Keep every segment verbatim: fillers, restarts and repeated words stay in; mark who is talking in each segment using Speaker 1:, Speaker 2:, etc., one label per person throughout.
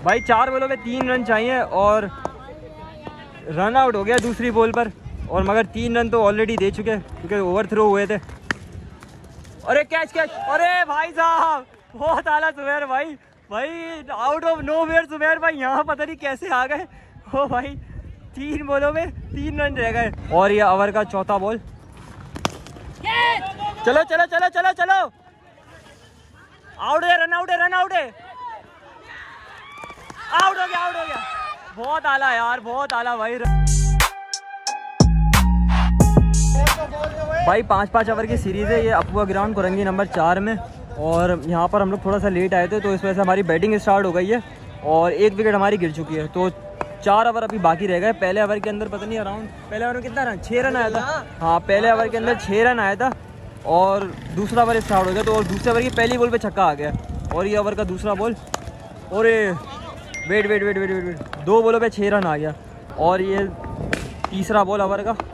Speaker 1: भाई चार बॉलों पे तीन रन चाहिए और रन आउट हो गया दूसरी बॉल पर, और मगर तीन रन तो ऑलरेडी दे चुके क्योंकि ओवर थ्रो हुए थे। अरे कैच कैच, अरे भाई साहब बहुत आला सुमेर भाई, भाई out of nowhere Sumer भाई यहाँ पता नहीं कैसे आ गए। ओ भाई तीन बॉलों में तीन रन रह गए और ये ओवर का चौथा बॉल। चलो चलो चलो चलो चलो, आउट है, रन आउट है, रन आउट है, आउट हो गया, आउट हो गया। बहुत आला यार, बहुत आला भाई। भाई पाँच पाँच ओवर की सीरीज़ है ये अपुआ ग्राउंड कोरंगी नंबर चार में, और यहाँ पर हम लोग थोड़ा सा लेट आए थे तो इस वजह से हमारी बैटिंग स्टार्ट हो गई है और एक विकेट हमारी गिर चुकी है। तो चार ओवर अभी बाकी रह गए। पहले ओवर के अंदर पता नहीं अराउंड पहले ओवर में कितना रन, छः रन आया था। हाँ पहले ओवर के अंदर छः रन आया था और दूसरा ओवर स्टार्ट हो गया तो और दूसरे ओवर की पहली बॉल पे छक्का आ गया और ये ओवर का दूसरा बॉल। और ये wait wait wait wait wait wait दो बॉलों पे छः रन आ गया और ये तीसरा बॉल ओवर का।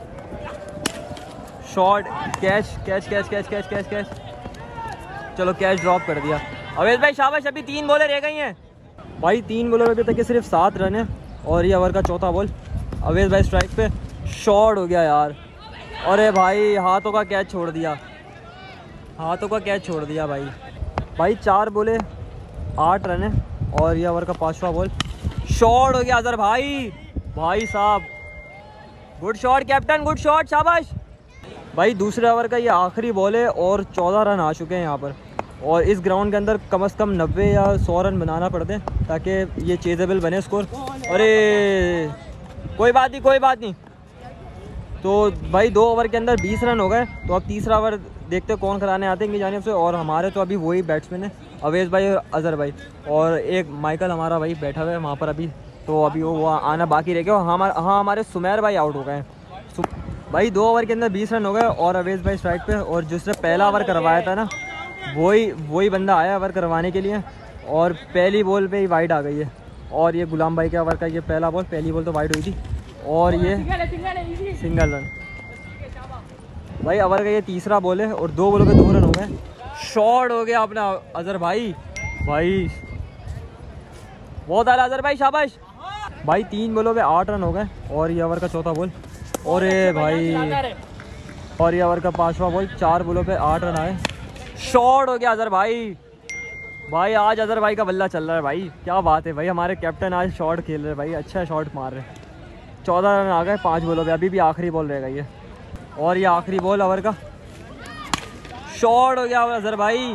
Speaker 1: Shot, catch catch catch catch catch catch catch चलो कैच ड्रॉप कर दिया। अवेश भाई शाबाश, अभी तीन बॉलें रह गई हैं भाई, तीन बॉलों पे तक सिर्फ सात रन है और ये ओवर का चौथा बॉल। अवेश भाई स्ट्राइक पे, शॉट हो गया यार। अरे भाई हाथों का कैच छोड़ दिया, हाथों का कैच छोड़ दिया भाई। भाई चार बॉले आठ रन है और ये ओवर का पांचवा बॉल। शॉट हो गया अजहर भाई, भाई साहब good shot captain, good shot, शाबाश भाई। दूसरे ओवर का ये आखिरी बॉल है और चौदह रन आ चुके हैं यहाँ पर, और इस ग्राउंड के अंदर कम से कम नब्बे या सौ रन बनाना पड़ते हैं ताकि ये चेजेबल बने स्कोर। अरे कोई बात नहीं, कोई बात नहीं। तो भाई दो ओवर के अंदर बीस रन हो गए, तो अब तीसरा ओवर देखते कौन कराने आते हैं इनकी जानिब से, और हमारे तो अभी वही बैट्समैन है अवेश भाई और अजहर भाई, और एक माइकल हमारा भाई बैठा हुआ है वहाँ पर अभी, तो अभी वो आना बाकी रह गया। और हमारे हाँ हमारे सुमेर भाई आउट हो गए हैं। भाई दो ओवर के अंदर बीस रन हो गए और अवेश भाई स्ट्राइक पे, और जिसने पहला ओवर करवाया था ना वही वही बंदा आया ओवर करवाने के लिए, और पहली बॉल पे ही वाइड आ गई है। और ये गुलाम भाई के ओवर का ये पहला बॉल, पहली बॉल तो वाइड हुई थी और ये सिंगल रन। भाई ओवर का ये तीसरा बॉल है और दो बॉलों पे दो रन हो गए। शॉट हो गया अपना अजहर भाई, भाई बहुत आला अजहर भाई, शाबाश भाई। तीन बॉलों पे आठ रन हो गए और ये ओवर का चौथा बॉल। और ये भाई और ये ओवर का पांचवा बॉल, चार बॉलों पे आठ रन आए। शॉट हो गया अजहर भाई, भाई आज अजहर भाई का बल्ला चल रहा है भाई, क्या बात है भाई। हमारे कैप्टन आज शॉट खेल रहे भाई, अच्छा शॉट मार रहे। चौदह रन आ गए पाँच बॉलों पे, अभी भी आखिरी बॉल रह गई है और ये आखिरी बॉल ओवर का। शॉट हो गया अजहर भाई,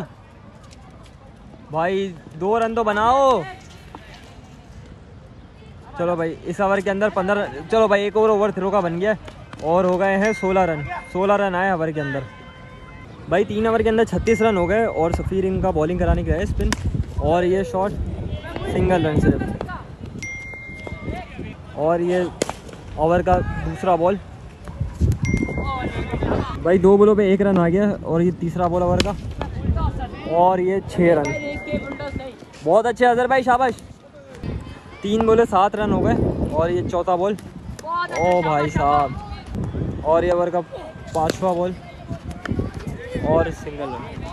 Speaker 1: भाई दो रन तो बनाओ। चलो भाई इस ओवर के अंदर पंद्रह, चलो भाई एक और ओवर थ्रो का बन गया और हो गए हैं सोलह रन। सोलह रन आए ओवर के अंदर भाई। तीन ओवर के अंदर छत्तीस रन हो गए और सफ़ीर इनका बॉलिंग कराने के लिए स्पिन, और ये शॉट सिंगल रन सिर्फ। और ये ओवर का दूसरा बॉल भाई, दो बॉलों पे एक रन आ गया और ये तीसरा बॉल ओवर का, और ये छः रन। बहुत अच्छे अजहर भाई, शाबाश। तीन बॉले सात रन हो गए और ये चौथा बॉल, ओ भाई साहब। और ये ओवर का पांचवा बॉल और सिंगल रन।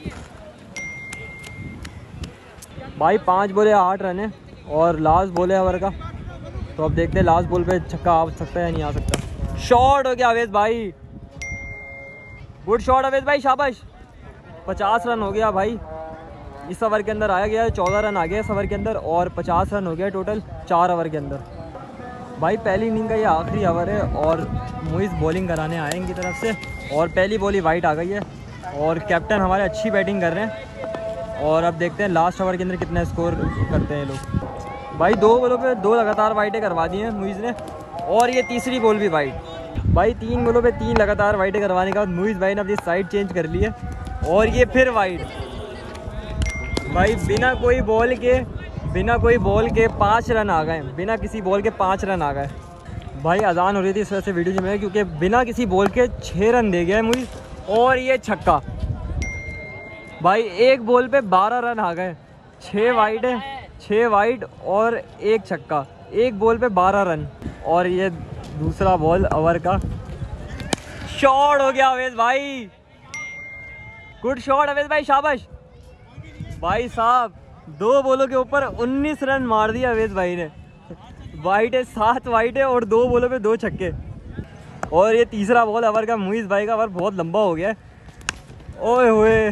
Speaker 1: भाई पांच बॉले आठ रन है और लास्ट बॉल है ओवर का, तो अब देखते हैं लास्ट बॉल पे छक्का आ सकता है या नहीं आ सकता। शॉट हो गया अवेश भाई, गुड शॉट अवेश भाई, शाबाश। पचास रन हो गया भाई इस ओवर के अंदर, आया गया चौदह रन आ गया इस ओवर के अंदर और पचास रन हो गया टोटल चार ओवर के अंदर। भाई पहली इनिंग का ये आखिरी ओवर है और मुइज़ बॉलिंग कराने आए इनकी तरफ से, और पहली बॉल ही वाइट आ गई है और कैप्टन हमारे अच्छी बैटिंग कर रहे हैं। और अब देखते हैं लास्ट ओवर के अंदर कितना स्कोर करते हैं लोग। भाई दो बॉलों पे दो लगातार वाइटें करवा दी हैं मुइज़ ने, और ये तीसरी बॉल भी वाइट। भाई तीन बॉलों पे तीन लगातार वाइटें करवाने के बाद मुइज़ भाई ने अपनी साइड चेंज कर ली है और ये फिर वाइट। भाई बिना कोई बॉल के बिना कोई बॉल के पाँच रन आ गए, बिना किसी बॉल के पाँच रन आ गए। भाई अजान हो रही थी इस वजह से वीडियो में, क्योंकि बिना किसी बॉल के छः रन दे गया है मुझे, और ये छक्का। भाई एक बॉल पे बारह रन आ गए, छः वाइड है, छः वाइड और एक छक्का, एक बॉल पे बारह रन। और ये दूसरा बॉल ओवर का। शॉट हो गया अवेश भाई, गुड शॉट अवेश भाई, शाबाश भाई साहब। दो बॉलों के ऊपर उन्नीस रन मार दिया अवेश भाई ने। वाइट है, सात वाइट है और दो बॉलों पे दो छक्के। और ये तीसरा बॉल ओवर का मुइज़ भाई का ओवर बहुत लंबा हो गया है। ओए होए,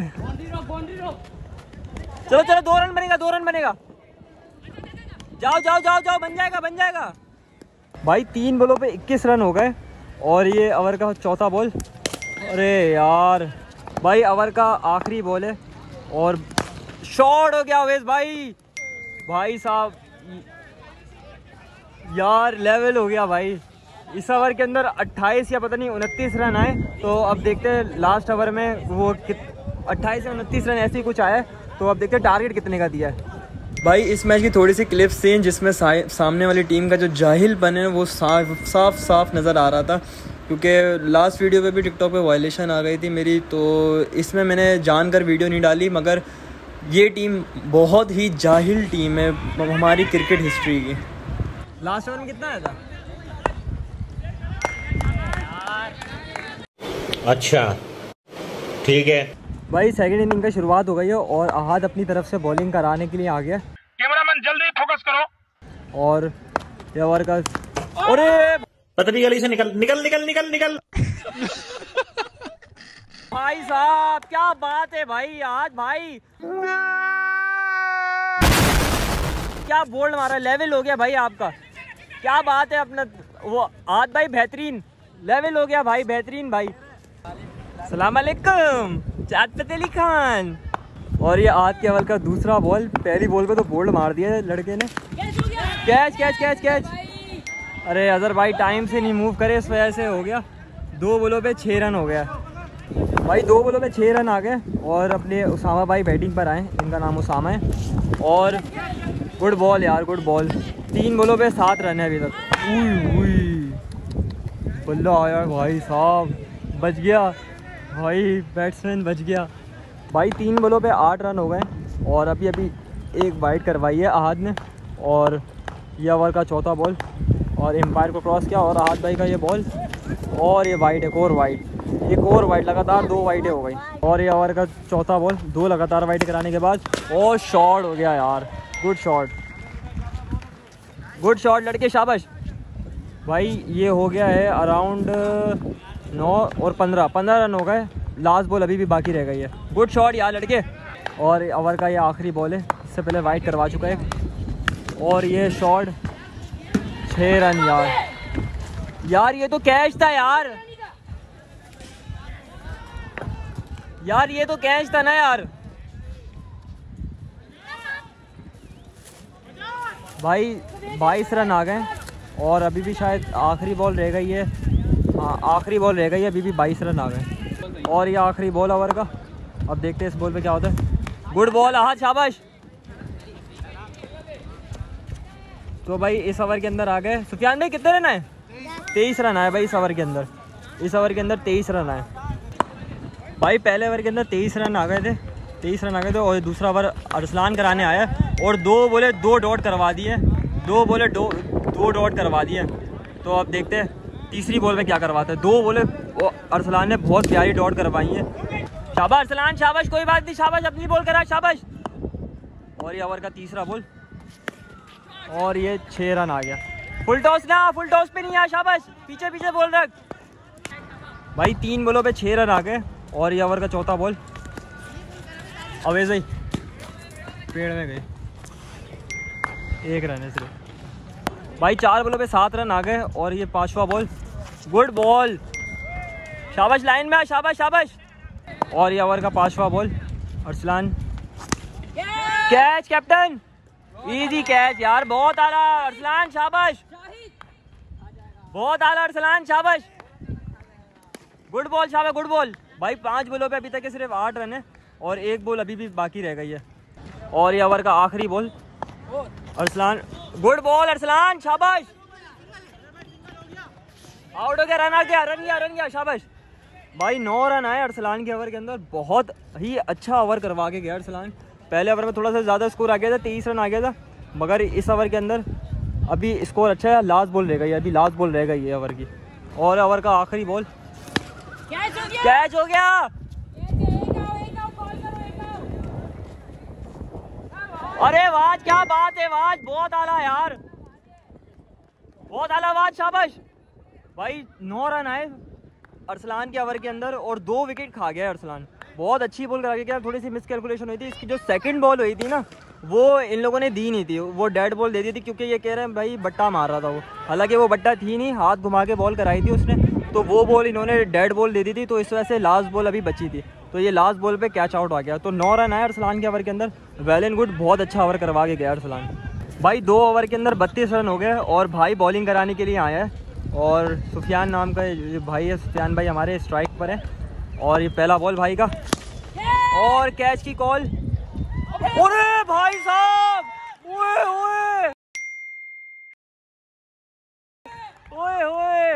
Speaker 1: चलो चलो दो रन बनेगा, दो रन बनेगा। जाओ जाओ जाओ जाओ, बन जाएगा बन जाएगा भाई। तीन बॉलों पे इक्कीस रन हो गए और ये ओवर का चौथा बॉल। अरे यार भाई, ओवर का आखिरी बॉल है और शॉट हो गया अवेश भाई। भाई साहब यार लेवल हो गया भाई। इस ओवर के अंदर अट्ठाईस या पता नहीं उनतीस रन आए। तो अब देखते हैं लास्ट ओवर में वो अट्ठाईस या उनतीस रन ऐसे ही कुछ आया है। तो अब देखते हैं टारगेट कितने का दिया है। भाई इस मैच की थोड़ी सी क्लिप्स थी जिसमें सामने वाली टीम का जो जाहिलपन है वो साफ साफ साफ नज़र आ रहा था, क्योंकि लास्ट वीडियो पे भी टिकटॉक पे वायलेशन आ गई थी मेरी। तो इसमें मैंने जानकर वीडियो नहीं डाली, मगर ये टीम बहुत ही जाहिल टीम है हमारी क्रिकेट हिस्ट्री की। लास्ट ओवर में कितना आया था?
Speaker 2: अच्छा ठीक है
Speaker 1: भाई। सेकंड इनिंग का शुरुआत हो गई है और अहाद अपनी तरफ से बॉलिंग कराने के लिए आ गया।
Speaker 3: कैमरामैन जल्दी फोकस करो।
Speaker 1: और ये ओवर का, अरे
Speaker 2: पतली गली से निकल निकल निकल निकल निकल
Speaker 1: भाई साहब क्या बात है भाई, आज भाई क्या बोल्ड मारा, लेवल हो गया भाई आपका। क्या बात है अपना वो आज भाई, बेहतरीन लेवल हो गया भाई, बेहतरीन भाई। सलाम अलैकुम चाँद पतेली खान। और ये आज के ओवर का दूसरा बॉल। पहली बॉल पे तो बोल्ड मार दिया लड़के ने। Catch catch catch catch. अरे अजहर भाई टाइम से नहीं मूव करे, इस वजह से हो गया। दो बॉलों पे छः रन हो गया भाई, दो बॉलों पे छः रन आ गए। और अपने उसामा भाई बैटिंग पर आए, इनका नाम उसामा है। और गुड बॉल यार, गुड बॉल। तीन बॉलों पे सात रन है अभी तक। उई उई बल्ला आया भाई साहब, बच गया भाई, बैट्समैन बच गया भाई। तीन बॉलों पे आठ रन हो गए और अभी अभी एक वाइड करवाई है अहाद ने। और ये ओवर का चौथा बॉल और एम्पायर को क्रॉस किया और अहाद भाई का ये बॉल और ये वाइड, एक और वाइड, एक और वाइड, लगातार दो वाइडें हो गई। और ये ओवर का चौथा बॉल, दो लगातार वाइड कराने के बाद और शॉट हो गया यार, गुड शॉट, गुड शॉट लड़के, शाबाश भाई। ये हो गया है अराउंड नौ और पंद्रह पंद्रह रन हो गए। लास्ट बॉल अभी भी बाकी रह गई है। गुड शॉट यार लड़के। और ओवर का ये आखिरी बॉल है, इससे पहले वाइड करवा चुका है। और ये शॉट छः रन यार, यार ये तो कैच था यार, यार ये तो कैच था ना यार भाई। बाईस रन आ गए और अभी भी शायद आखिरी बॉल रह गई है। हाँ आखिरी बॉल रह गई है, अभी भी बाईस रन आ गए। और ये आखिरी बॉल ओवर का, अब देखते हैं इस बॉल पे क्या होता है। गुड बॉल हाँ शाबाश। तो भाई इस ओवर के अंदर आ गए सुफियान भाई, कितने रन आए? तेईस रन आए भाई इस ओवर के अंदर। इस ओवर के अंदर तेईस रन आए भाई। पहले ओवर के अंदर तेईस रन आ गए थे, तेईस रन आ गए थे। और दूसरा ओवर अरसलान कराने आया और दो बोले दो डॉट करवा दिए, दो बोले दो दो डॉट करवा दिए। तो अब देखते हैं तीसरी बॉल में क्या करवाते हैं। दो बोले अरसलान ने बहुत प्यारी डॉट करवाई है। शाबाश अरसलान शाबाश, कोई बात नहीं शाबाश, अपनी बॉल करा शाबाश। और ये ओवर का तीसरा बॉल और ये छः रन आ गया। फुल टॉस ना, फुल टॉस पे नहीं आया, शाबाश पीछे पीछे बॉल रख भाई। तीन बॉलों पे छः रन आ गए। और ये ओवर का चौथा बॉल अवेश भाई पेड़ में गए, एक रन है सिर्फ भाई। चार बॉलों पे सात रन आ गए। और ये पांचवा बॉल, गुड बॉल शाबाश, लाइन में आ शाबाश शाबाश। और ये ओवर का पांचवा ball Arsalan, catch captain, easy catch यार, बहुत आला अरसलान शाबाश, बहुत आला अरसलान शाबाश, गुड बॉल शाबाश, गुड बॉल भाई। पांच बॉलों पे अभी तक के सिर्फ आठ रन है और एक बॉल अभी भी बाकी रह गई है। और ये ओवर का आखिरी ball Arsalan, good ball Arsalan शाबाश, आउट हो गया, रन आ गया, रन गया रन गया शाबाश भाई। नौ रन आए अरसलान के ओवर के अंदर, बहुत ही अच्छा ओवर करवा के गया अरसलान। पहले ओवर में थोड़ा सा ज़्यादा स्कोर आ गया था, तेईस रन आ गया था, मगर इस ओवर के अंदर अभी स्कोर अच्छा है। लास्ट बॉल रह गई है, अभी लास्ट बॉल रह गई है ओवर की। और ओवर का आखिरी बॉल कैच हो गया। अरे वाह क्या बात है, वाह बहुत आला यार, बहुत आला वाह, शाबाश भाई। नौ रन आए अरसलान के ओवर के अंदर और दो विकेट खा गया अरसलान। बहुत अच्छी बॉल करा के क्या, थोड़ी सी मिस कैलकुलेशन हुई थी। इसकी जो सेकंड बॉल हुई थी ना वो इन लोगों ने दी नहीं थी, वो डेड बॉल दे दी थी क्योंकि ये कह रहे हैं भाई बट्टा मार रहा था वो, हालांकि वो बट्टा थी नहीं, हाथ घुमा के बॉल कराई थी उसने, तो वो बॉल इन्होंने डेड बॉल दे दी थी, तो इस वजह से लास्ट बॉल अभी बची थी, तो ये लास्ट बॉल पे कैच आउट आ गया। तो नौ रन आए अरसलान के ओवर के अंदर, वेल एंड गुड, बहुत अच्छा ओवर करवा के गया अरसलान भाई। दो ओवर के अंदर बत्तीस रन हो गए और भाई बॉलिंग कराने के लिए आया है और सुफियान नाम का भाई है, सुफियान भाई हमारे स्ट्राइक पर है और ये पहला बॉल भाई का और कैच की कॉल। अरे भाई साहब, ओए ओए ओए ओए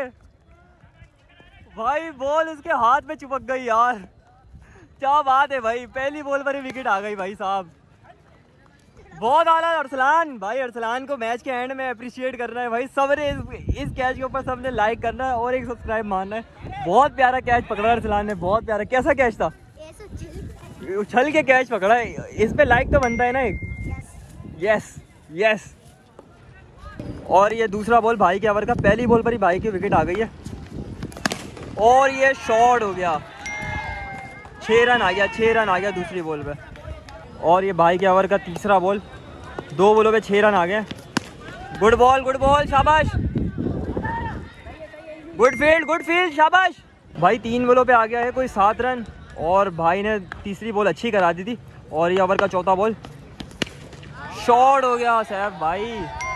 Speaker 1: भाई, बॉल इसके हाथ में चिपक गई यार, क्या बात है भाई, पहली बॉल पर ही विकेट आ गई भाई साहब। बहुत आला अरसलान भाई, अरसलान को मैच के एंड में अप्रिशिएट करना है भाई, सबने इस, इस कैच के ऊपर सबने लाइक करना है और एक सब्सक्राइब मारना है। बहुत प्यारा कैच पकड़ा अरसलान ने, बहुत प्यारा। कैसा कैच था? उछल के कैच पकड़ा है, इस पे लाइक तो बनता है ना एक। Yes yes. और ये दूसरा बॉल भाई के ओवर का, पहली बॉल पर ही भाई की विकेट आ गई है और ये शॉट हो गया, छः रन आ गया, छः रन आ गया दूसरी बॉल पे। और ये भाई के ओवर का तीसरा बॉल, दो बॉलों पे छः रन आ गए। गुड बॉल, गुड बॉल, शाबाश, गुड फील्ड, गुड फील्ड, शाबाश भाई। तीन बॉलों पे आ गया है कोई सात रन और भाई ने तीसरी बॉल अच्छी करा दी थी। और ये ओवर का चौथा बॉल, शॉट हो गया साहब भाई,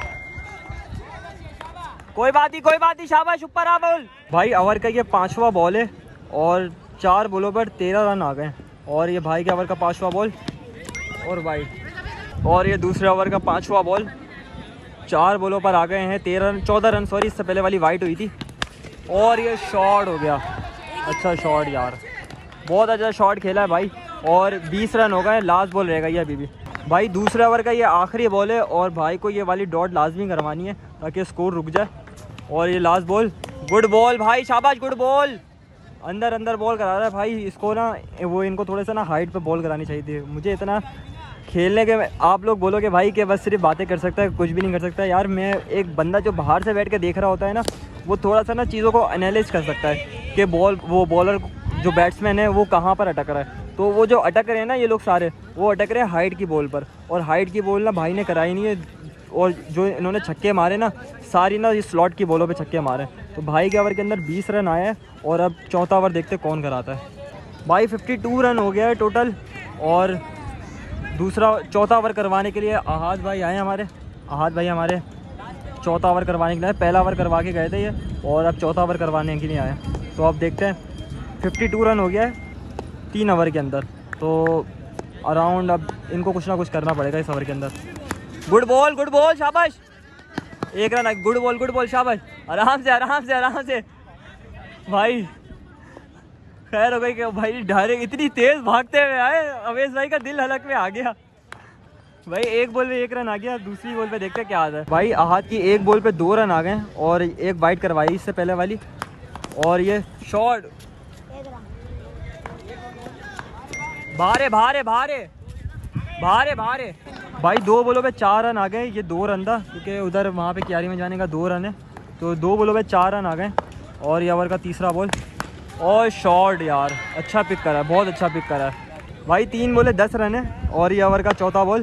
Speaker 1: कोई बात नहीं, कोई बात नहीं, शाबाश, ऊपर आ बॉल भाई। ओवर का ये पांचवा बॉल है और चार बॉलों पर तेरह रन आ गए। और ये भाई के ओवर का पांचवा बॉल और वाइड। और ये दूसरे ओवर का पांचवा बॉल, चार बॉलों पर आ गए हैं तेरह रन, चौदह रन सॉरी, इससे पहले वाली वाइड हुई थी। और ये शॉट हो गया, अच्छा शॉट यार, बहुत अच्छा शॉट खेला है भाई। और बीस रन हो गए, लास्ट बॉल रहेगा ये अभी भी भाई। दूसरे ओवर का ये आखिरी बॉल है और भाई को ये वाली डॉट लाजमी करवानी है ताकि स्कोर रुक जाए। और ये लास्ट बॉल, गुड बॉल भाई, शाबाश, गुड बॉल, अंदर अंदर बॉल करा रहा है भाई। इसको ना वो इनको थोड़े सा ना हाइट पे बॉल करानी चाहिए थी। मुझे इतना खेलने के, आप लोग बोलोगे भाई कि बस सिर्फ बातें कर सकता है, कुछ भी नहीं कर सकता यार। मैं एक बंदा जो बाहर से बैठ के देख रहा होता है ना, वो थोड़ा सा ना चीज़ों को एनालाइज कर सकता है कि बॉल, वो बॉलर जो बैट्समैन है वो कहाँ पर अटक रहा है। तो वो जो अटक रहे हैं ना ये लोग सारे, वो अटक रहे हैं हाइट की बॉल पर, और हाइट की बॉल ना भाई ने कराई नहीं है। और जो इन्होंने छक्के मारे ना, सारी ना ये स्लॉट की बॉलों पे छक्के मारे। तो भाई के ओवर के अंदर बीस रन आए हैं और अब चौथा ओवर देखते कौन कराता है भाई। बावन रन हो गया है टोटल और दूसरा चौथा ओवर करवाने के लिए अहाद भाई आए हमारे। अहाद भाई हमारे चौथा ओवर करवाने के लिए, पहला ओवर करवा के गए थे ये और अब चौथा ओवर करवाने के लिए आए। तो अब देखते हैं, बावन रन हो गया है तीन ओवर के अंदर, तो अराउंड अब इनको कुछ ना कुछ करना पड़ेगा इस ओवर के अंदर। गुड बॉल, गुड बॉल, शाबाश, एक run, good ball, good ball, शाबाश, आराम से आराम से आराम से भाई। खैर हो गई कि भाई डायरेक्ट इतनी तेज भागते हुए आए, अवेश भाई का दिल हलक में आ गया भाई। एक बॉल पे एक रन आ गया, दूसरी बॉल पे देखते क्या आता है भाई। आहद की एक बॉल पे दो रन आ गए और एक वाइड करवाई इससे पहले वाली। और ये शॉट, भारे भारे भारे भारे भारे भाई, दो बॉलों पे चार रन आ गए। ये दो रन था क्योंकि उधर वहाँ पे क्यारी में जाने का दो रन है, तो दो बॉलों पे चार रन आ गए। और ये ओवर का तीसरा बॉल और शॉट यार, अच्छा पिक करा है, बहुत अच्छा पिक करा है भाई। तीन बॉले दस रन है और ये ओवर का चौथा बॉल,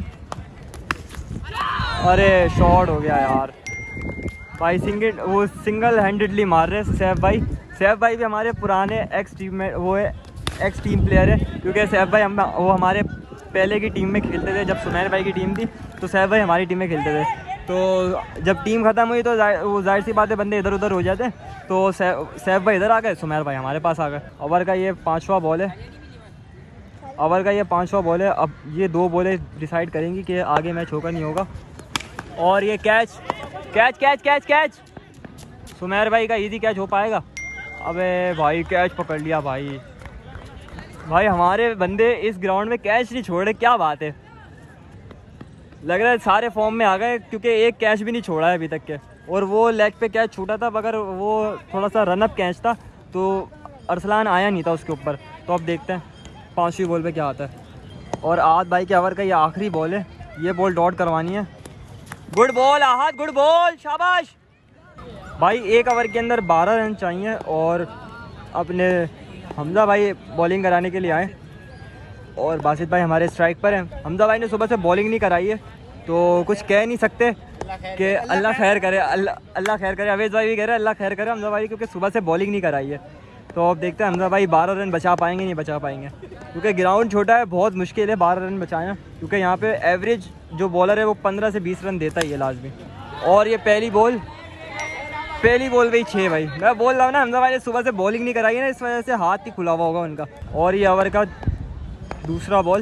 Speaker 1: अरे शॉट हो गया यार भाई। सिंगल वो सिंगल हैंडेडली मार रहे हैं सैफ भाई। सैफ भाई भी हमारे पुराने एक्स टीम में, वो है एक्स टीम प्लेयर है, क्योंकि सैफ भाई हम वो हमारे पहले की टीम में खेलते थे। जब सुमैर भाई की टीम थी तो सैफ भाई हमारी टीम में खेलते थे। तो जब टीम ख़त्म हुई तो वो जाहिर सी बात है बंदे इधर उधर हो जाते, तो सैफ भाई इधर आ गए, सुमैर भाई हमारे पास आ गए। ओवर का ये पाँचवा बॉल है, ओवर का ये पाँचवा बॉल है। अब ये दो बॉलें डिसाइड करेंगी कि आगे मैच होगा नहीं होगा। और ये catch catch catch catch catch Sumair भाई का इजी कैच हो पाएगा। अबे भाई कैच पकड़ लिया भाई। भाई हमारे बंदे इस ग्राउंड में कैच नहीं छोड़ रहे, क्या बात है। लग रहा है सारे फॉर्म में आ गए क्योंकि एक कैच भी नहीं छोड़ा है अभी तक के। और वो लेग पे कैच छूटा था, मगर वो थोड़ा सा रनअप कैच था तो अरसलान आया नहीं था उसके ऊपर। तो अब देखते हैं पाँचवीं बॉल पे क्या आता है। और आद भाई के ओवर का ये आखिरी बॉल है ये बॉल डॉट करवानी है। गुड बॉल आहत, गुड बॉल, शाबाश भाई। एक ओवर के अंदर बारह रन चाहिए और अपने हमजा भाई बॉलिंग कराने के लिए आए और बासित भाई हमारे स्ट्राइक पर हैं। हमजा भाई ने सुबह से बॉलिंग नहीं कराई है तो कुछ कह नहीं सकते कि अल्लाह खैर करे, अल्लाह अल्लाह खैर करे। अवेद भाई भी कह रहे हैं अल्लाह खैर करे हमजा भाई, क्योंकि सुबह से बॉलिंग नहीं कराई है। तो अब देखते हैं हमजा भाई बारह रन बचा पाएंगे नहीं बचा पाएंगे, क्योंकि ग्राउंड छोटा है, बहुत मुश्किल है बारह रन बचाना, क्योंकि यहाँ पे एवरेज जो बॉलर है वो पंद्रह से बीस रन देता ही है लाजमी। और ये पहली बॉल पहली बॉल गई छः भाई। मैं बोल रहा हूँ ना हमजा भाई ने सुबह से बॉलिंग नहीं कराई है ना, इस वजह से हाथ ही खुला हुआ होगा उनका। और ये ओवर का दूसरा बॉल,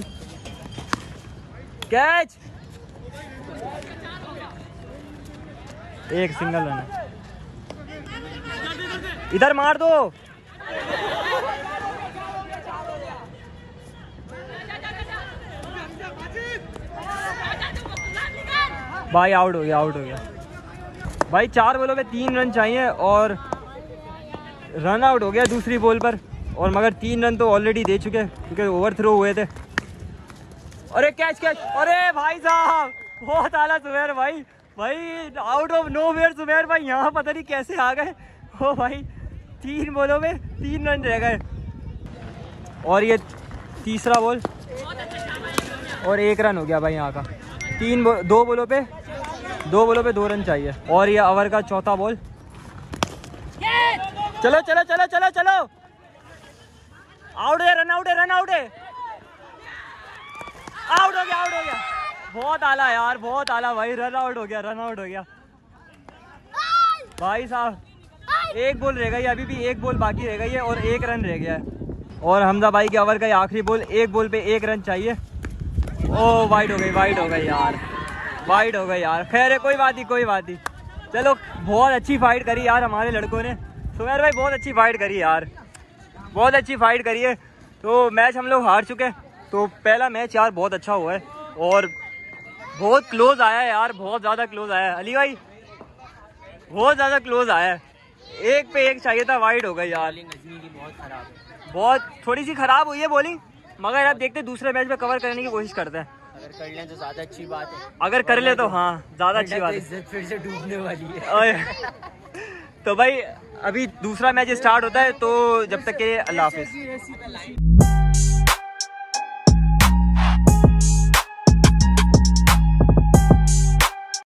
Speaker 1: कैच, एक सिंगल रन है। इधर मार दो। भाई आउट हो गया, आउट हो गया भाई। चार बॉलों पे तीन रन चाहिए और रन आउट हो गया दूसरी बॉल पर। और मगर तीन रन तो ऑलरेडी दे चुके क्योंकि ओवर थ्रो हुए थे। अरे कैच कैच, अरे भाई साहब बहुत आला सुबेर भाई। भाई आउट ऑफ नो वेयर सुबेर भाई यहाँ पता नहीं कैसे आ गए ओ भाई। तीन बॉलों में तीन रन रह गए और ये तीसरा बॉल और एक रन हो गया भाई यहाँ का। तीन बो, दो बॉलों पे दो बॉलों पे दो रन चाहिए। और ये ओवर का चौथा बॉल, चलो चलो चलो चलो चलो, आउट है, रन आउट है, रन आउट है, आउट हो गया, आउट हो गया। बहुत आला यार, बहुत आला भाई, रन आउट हो गया, रन आउट हो गया भाई साहब। एक बॉल रह गई है, अभी भी एक बॉल बाकी रह गई है और एक रन रह गया है। और हमजा भाई के ओवर का आखिरी बॉल, एक बॉल पे एक रन चाहिए। ओ वाइड हो गई, वाइड हो गई यार, वाइड हो गई यार। खैर है, कोई बात नहीं, कोई बात नहीं। चलो बहुत अच्छी फाइट करी यार हमारे लड़कों ने। सुमेर भाई बहुत अच्छी फाइट करी यार, बहुत अच्छी फाइट करी है। तो मैच हम लोग हार चुके, तो पहला मैच यार बहुत अच्छा हुआ है और बहुत क्लोज आया है यार, बहुत ज़्यादा क्लोज आया है। अली भाई बहुत ज़्यादा क्लोज आया है, एक पे एक चाहिए था, वाइड हो गई यार।
Speaker 4: नजमी की बहुत खराब है,
Speaker 1: बहुत थोड़ी सी खराब हुई है बॉलिंग, मगर आप देखते दूसरे मैच में कवर करने की कोशिश करते हैं।
Speaker 4: अगर कर लें तो ज्यादा अच्छी बात है,
Speaker 1: अगर कर ले तो हाँ ज़्यादा अच्छी बात है।
Speaker 4: इज्जत फिर से डूबने वाली है।
Speaker 1: तो भाई अभी दूसरा मैच स्टार्ट होता है, तो जब तक के लिए अल्लाह हाफिज़।